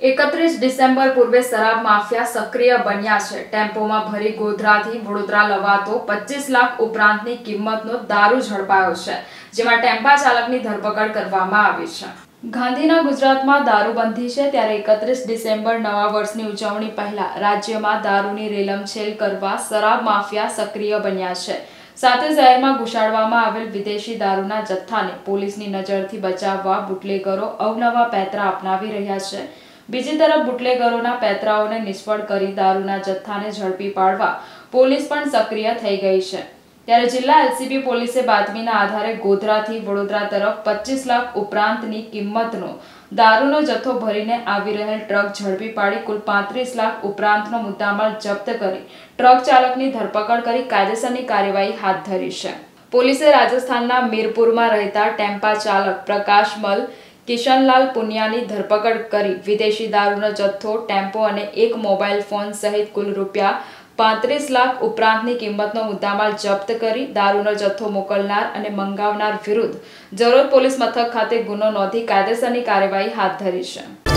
31 December પૂર્વે શરાબ mafia સક્રિય બન્યા છે। ટેમ્પોમાં ભરી ગોધરાથી વડોદરા લવાતો 25 લાખ ઉપરાંતની કિંમતનો દારૂ ઝડપાયો છે, જેમાં ટેમ્પા ચાલકની ધરપકડ કરવામાં આવી છે। ગાંધીના ગુજરાતમાં દારૂબંધી છે, ત્યારે 31 ડિસેમ્બર નવા વર્ષની ઉજવણી પહેલા રાજ્યમાં દારૂની રેલમછેલ કરવા શરાબ માફિયા સક્રિય બન્યા છે। સાથે શહેરમાં ઘુસાડવામાં આવેલ વિદેશી દારૂના જથ્થાને પોલીસની નજરથી બચાવવા બુટલેગરો અવનવા પેંતરા અપનાવી રહ્યા છે। બીજી તરફ બુટલેગરોના પેંતરાઓને નિષ્ફળ કરી દારૂના જથ્થાને ઝડપી પાડવા પોલીસ પણ સક્રિય થઈ ગઈ છે। ત્યારે જિલ્લા એલસીબી પોલીસે બાતમીના આધારે ગોધરાથી વડોદરા તરફ 25 લાખ ઉપરાંતની કિંમતનો દારૂનો જથ્થો ભરીને આવી રહેલ ટ્રક ઝડપી પાડી કુલ 35 લાખ ઉપરાંતનો મુદ્દામાલ જપ્ત કરી ટ્રક ચાલકની ધરપકડ કરી કાયદેસરની કાર્યવાહી હાથ ધરી છે। પોલીસે રાજસ્થાનના મીરપુરમાં રહેતા ટેમ્પા ચાલક પ્રકાશમલ કિશનલાલ પુનિયાની ધરપકડ કરી વિદેશી દારૂનો જથ્થો, ટેમ્પો અને એક મોબાઈલ ફોન સહિત કુલ ₹35 લાખ ઉપરાંતની કિંમતનો મુદ્દામાલ જપ્ત કરી દારૂનો જથ્થો મોકલનાર અને મંગાવનાર વિરુદ્ધ જરોદ પોલીસ મથક ખાતે ગુનો નોંધી કાયદેસરની કાર્યવાહી હાથ ધરી છે।